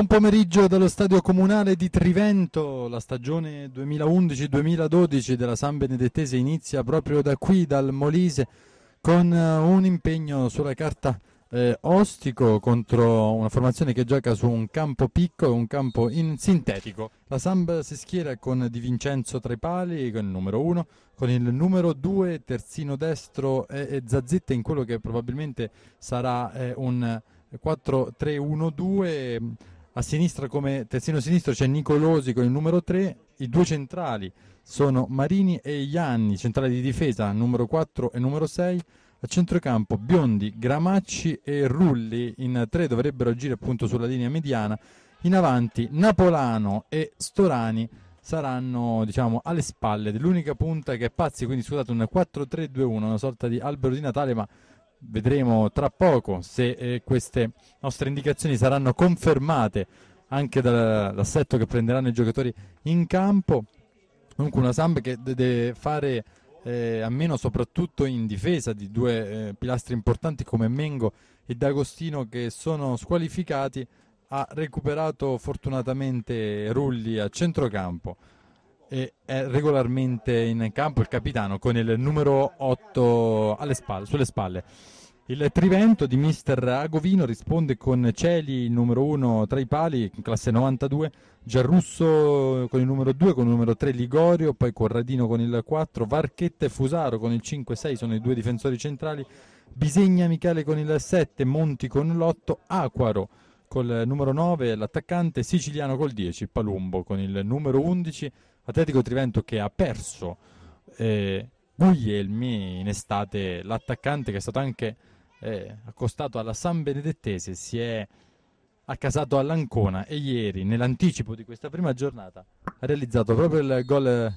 Buon pomeriggio dallo Stadio Comunale di Trivento. La stagione 2011-2012 della San Benedettese inizia proprio da qui, dal Molise, con un impegno sulla carta ostico contro una formazione che gioca su un campo piccolo, un campo sintetico. La Samb si schiera con Di Vincenzo tra i pali, con il numero 1, con il numero 2 terzino destro e Zazzetta in quello che probabilmente sarà un 4-3-1-2. A sinistra come terzino sinistro c'è Nicolosi con il numero 3, i due centrali sono Marini e Ianni, centrali di difesa numero 4 e numero 6, a centrocampo Biondi, Gramacci e Rulli, in 3 dovrebbero agire appunto sulla linea mediana, in avanti Napolano e Storani saranno diciamo alle spalle dell'unica punta che è Pazzi, quindi scusate un 4-3-2-1, una sorta di albero di Natale, ma vedremo tra poco se queste nostre indicazioni saranno confermate anche dall'assetto che prenderanno i giocatori in campo. Comunque una Samp che deve fare a meno soprattutto in difesa di due pilastri importanti come Mengo e D'Agostino, che sono squalificati. Ha recuperato fortunatamente Rulli a centrocampo e è regolarmente in campo il capitano con il numero 8 sulle spalle. Il Trivento di mister Agovino risponde con Celi, il numero 1 tra i pali, classe 92, Giarrusso con il numero 2, con il numero 3 Ligorio, poi Corradino con il 4, Varchetta e Fusaro con il 5-6 sono i due difensori centrali, Bisegna Michele con il 7, Monti con l'8, Acquaro col numero 9, l'attaccante siciliano col 10, Palumbo con il numero 11, Atletico Trivento che ha perso Guglielmi in estate, l'attaccante che è stato anche accostato alla San Benedettese, si è accasato all'Ancona e ieri nell'anticipo di questa prima giornata ha realizzato proprio il gol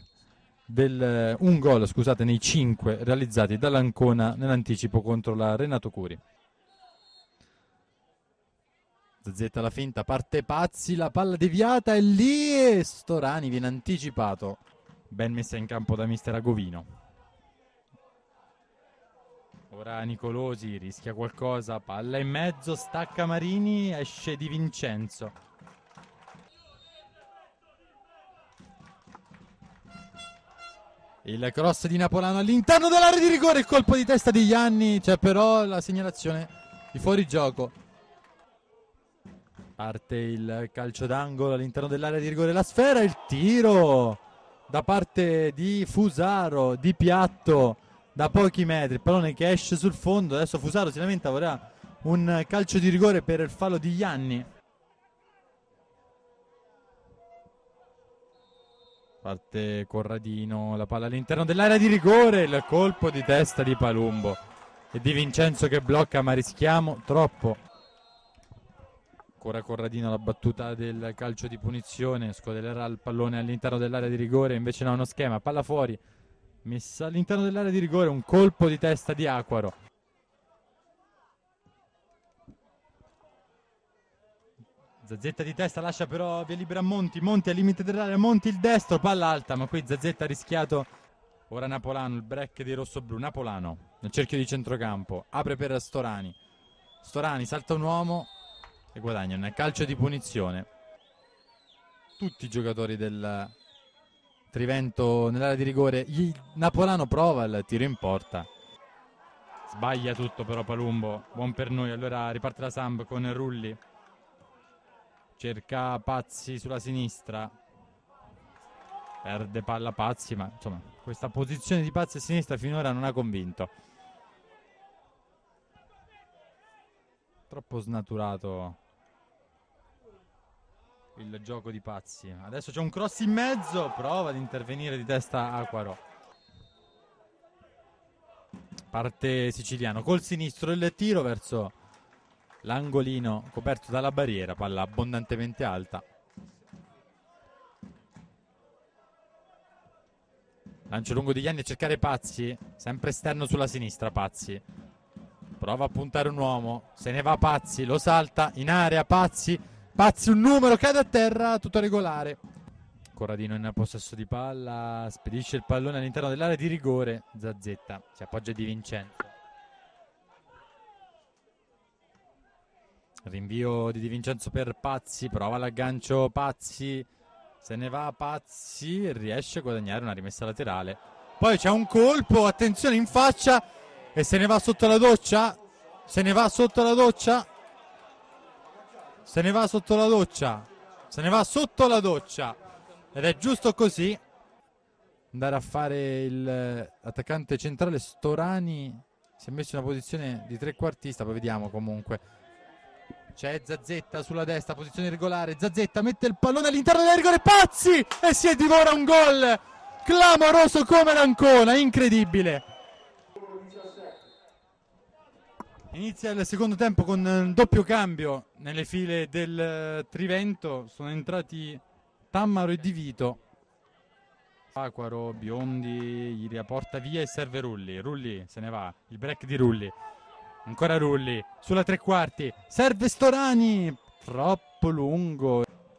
un gol, scusate, nei 5 realizzati dall'Ancona nell'anticipo contro la Renato Curi. Zazzetta la finta, parte Pazzi, la palla deviata e lì e Storani viene anticipato, ben messa in campo da mister Agovino. Ora Nicolosi rischia qualcosa, palla in mezzo, stacca Marini, esce Di Vincenzo. Il cross di Napolano all'interno dell'area di rigore, il colpo di testa di Ianni, c'è però la segnalazione di fuorigioco. Parte il calcio d'angolo all'interno dell'area di rigore, la sfera, il tiro da parte di Fusaro, di piatto, da pochi metri, il pallone che esce sul fondo. Adesso Fusaro si lamenta, vorrà un calcio di rigore per il fallo di Ianni. Parte Corradino, la palla all'interno dell'area di rigore, il colpo di testa di Palumbo e Di Vincenzo che blocca, ma rischiamo troppo. Ancora Corradino, la battuta del calcio di punizione, scodelerà il pallone all'interno dell'area di rigore, invece no, uno schema, palla fuori, messa all'interno dell'area di rigore, un colpo di testa di Acquaro. Zazzetta di testa lascia però via libera Monti, Monti al limite dell'area, Monti il destro, palla alta, ma qui Zazzetta ha rischiato. Ora Napolano, il break dei rossoblù, Napolano nel cerchio di centrocampo, apre per Storani, Storani salta un uomo e guadagna un calcio di punizione. Tutti i giocatori del Trivento nell'area di rigore, Napolano prova il tiro in porta, sbaglia tutto però Palumbo, buon per noi. Allora riparte la Samb con Rulli, cerca Pazzi sulla sinistra, perde palla Pazzi, ma insomma questa posizione di Pazzi a sinistra finora non ha convinto, troppo snaturato il gioco di Pazzi. Adesso c'è un cross in mezzo, prova ad intervenire di testa Acquaro, parte siciliano col sinistro, il tiro verso l'angolino coperto dalla barriera, palla abbondantemente alta, lancio lungo di Ianni a cercare Pazzi, sempre esterno sulla sinistra. Pazzi prova a puntare un uomo, se ne va Pazzi, lo salta in area, Pazzi un numero, cade a terra, tutto regolare. Corradino in possesso di palla, spedisce il pallone all'interno dell'area di rigore, Zazzetta si appoggia Di Vincenzo. Rinvio di Di Vincenzo per Pazzi, prova l'aggancio Pazzi, se ne va Pazzi e riesce a guadagnare una rimessa laterale. Poi c'è un colpo, attenzione in faccia e se ne va sotto la doccia, se ne va sotto la doccia, se ne va sotto la doccia, se ne va sotto la doccia ed è giusto così. Andare a fare l'attaccante centrale Storani, si è messo in una posizione di trequartista, poi vediamo comunque. C'è Zazzetta sulla destra, posizione regolare, Zazzetta mette il pallone all'interno del rigore, Pazzi e si divora un gol clamoroso come l'Ancona, incredibile. Inizia il secondo tempo con un doppio cambio nelle file del Trivento, sono entrati Tammaro e Di Vito. Acquaro, Biondi gli riporta via e serve Rulli, Rulli se ne va, il break di Rulli, ancora Rulli, sulla tre quarti, serve Storani, troppo lungo.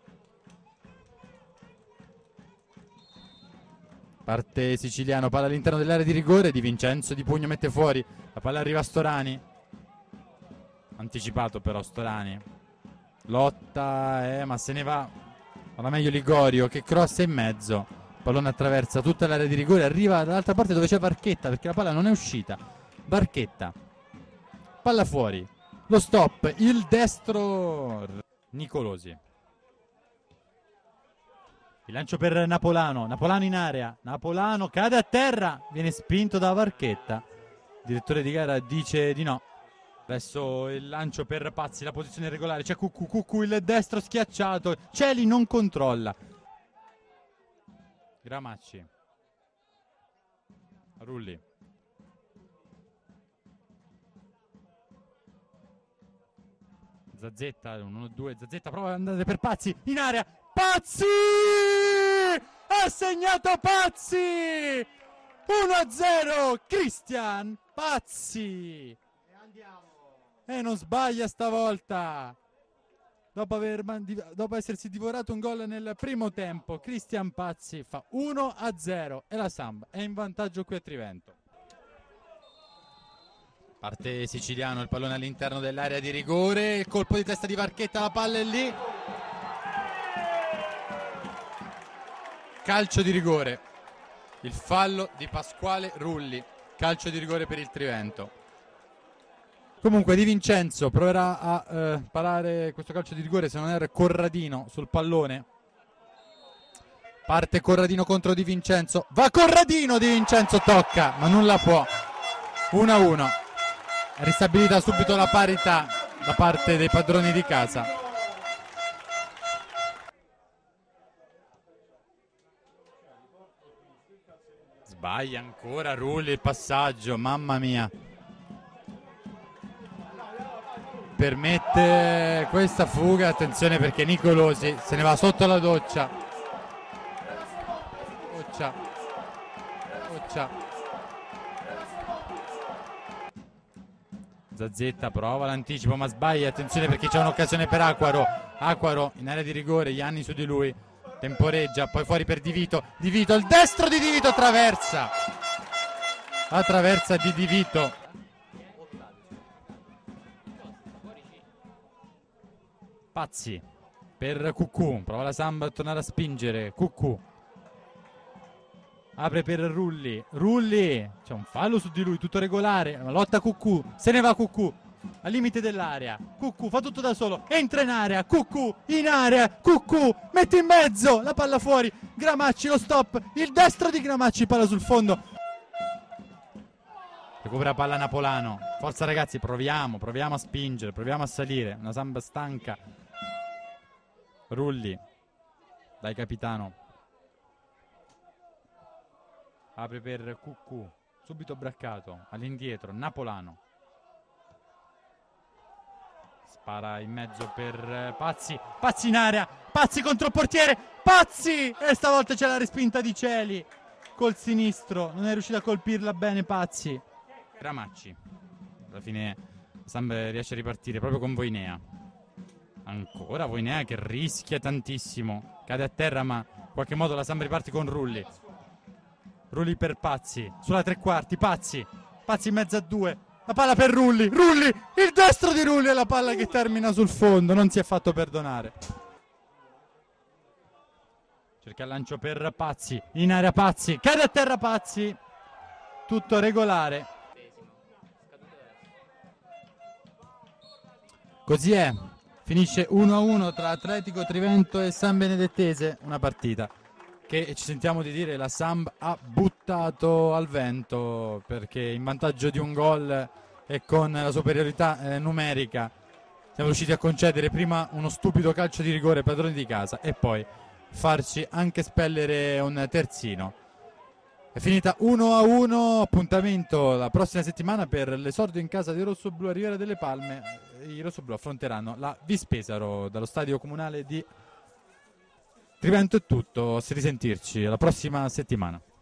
Parte Siciliano, palla all'interno dell'area di rigore, Di Vincenzo di pugno mette fuori, la palla arriva a Storani, anticipato però Storani, lotta, ma se ne va, alla meglio Ligorio che crossa in mezzo. Pallone attraversa tutta l'area di rigore, arriva dall'altra parte dove c'è Barchetta perché la palla non è uscita. Barchetta, palla fuori, lo stop, il destro Nicolosi. Il lancio per Napolano, Napolano in area, Napolano cade a terra, viene spinto da Barchetta. Il direttore di gara dice di no. Adesso il lancio per Pazzi, la posizione regolare, c'è Cucù, il destro schiacciato, Celi non controlla. Gramacci, Rulli, Zazzetta, 1-2, Zazzetta prova ad andare per Pazzi, in area, Pazzi! Ha segnato Pazzi! 1-0, Cristian Pazzi! E non sbaglia stavolta! Dopo essersi divorato un gol nel primo tempo, Cristian Pazzi fa 1-0 e la Samp è in vantaggio qui a Trivento. Parte Siciliano, il pallone all'interno dell'area di rigore, il colpo di testa di Barchetta, la palla è lì. Calcio di rigore, il fallo di Pasquale Rulli, calcio di rigore per il Trivento. Comunque Di Vincenzo proverà a parare questo calcio di rigore, se non era Corradino sul pallone. Parte Corradino contro Di Vincenzo, va Corradino, Di Vincenzo tocca, ma non la può. 1-1, ristabilita subito la parità da parte dei padroni di casa. Sbaglia ancora Rulli il passaggio, mamma mia. Permette questa fuga, attenzione perché Nicolosi se ne va sotto la doccia. Zazzetta prova l'anticipo ma sbaglia, attenzione perché c'è un'occasione per Acquaro in area di rigore, Ianni su di lui, temporeggia, poi fuori per Di Vito, il destro di Di Vito attraversa di Di Vito. Pazzi per Cucù, prova la Samba a tornare a spingere, Cucù apre per Rulli, c'è un fallo su di lui, tutto regolare, la lotta Cucù, se ne va Cucù al limite dell'area, Cucù fa tutto da solo, entra in area, Cucù in area, Cucù mette in mezzo, la palla fuori, Gramacci lo stop, il destro di Gramacci, palla sul fondo, recupera palla Napolano, forza ragazzi, proviamo a spingere, proviamo a salire, una Samba stanca. Rulli, dai capitano, apre per Cucù, subito braccato, all'indietro, Napolano, spara in mezzo per Pazzi, Pazzi in area, Pazzi contro il portiere, Pazzi! E stavolta c'è la respinta di Celi, col sinistro, non è riuscito a colpirla bene Pazzi. Gramacci, alla fine Samba riesce a ripartire proprio con Voinea. Ancora Voinea che rischia tantissimo, cade a terra ma in qualche modo la Samp riparte con Rulli per Pazzi, sulla tre quarti, Pazzi in mezzo a due, La palla per Rulli, Rulli, il destro di Rulli e la palla che termina sul fondo, non si è fatto perdonare. Cerca il lancio per Pazzi, in area Pazzi, cade a terra Pazzi, tutto regolare. Così è, finisce 1-1 tra Atletico Trivento e San Benedettese, una partita che ci sentiamo di dire la Samb ha buttato al vento, perché in vantaggio di un gol e con la superiorità numerica siamo riusciti a concedere prima uno stupido calcio di rigore ai padroni di casa e poi farci anche spellere un terzino. È finita 1-1, appuntamento la prossima settimana per l'esordio in casa dei rossoblù a Riviera delle Palme. I rossoblù affronteranno la Vispesaro dallo stadio comunale di Trivento. È tutto, a risentirci la prossima settimana.